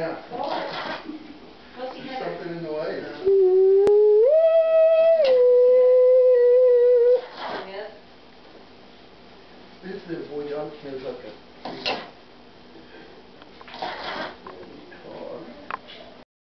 Yeah. There's something in the way. This is the boy jump kids like a